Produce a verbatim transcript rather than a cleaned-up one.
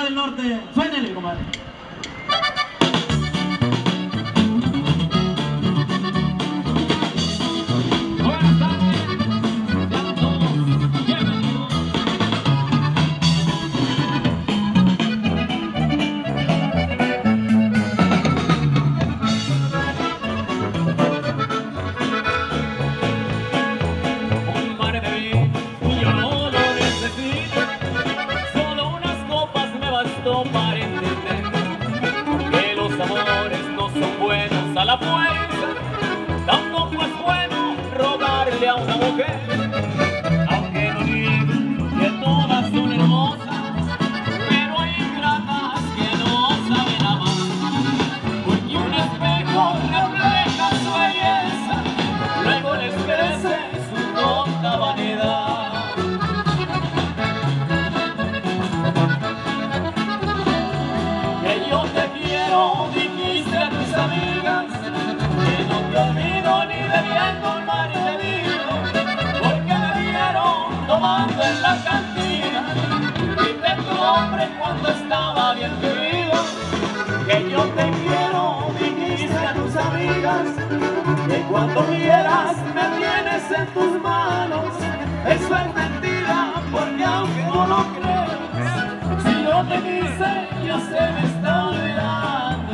del Norte. Suénele, comadre. Buenas tardes, sean todos bienvenidos. Un mar de vino yo no lo necesito, solo unas copas me bastó para entender que los amores no son buenos a la fuerza, tampoco es bueno rogarle a una mujer, aunque no digo que todas son hermosas, pero hay ingratas que no saben amar, porque un espejo refleja su belleza, luego les crece su tonta vanidad. Que yo te quiero, dijiste a tus amigas, que no te olvido ni bebiendo un mar y bebido, porque me vieron tomando en la cantina, grité tu nombre cuando estaba bien bebido. Que yo te quiero, dijiste a tus amigas, que cuando quieras me tienes en tus manos. Eso es mentira, porque aunque no lo creas, si yo te quise ya se me está olvidando.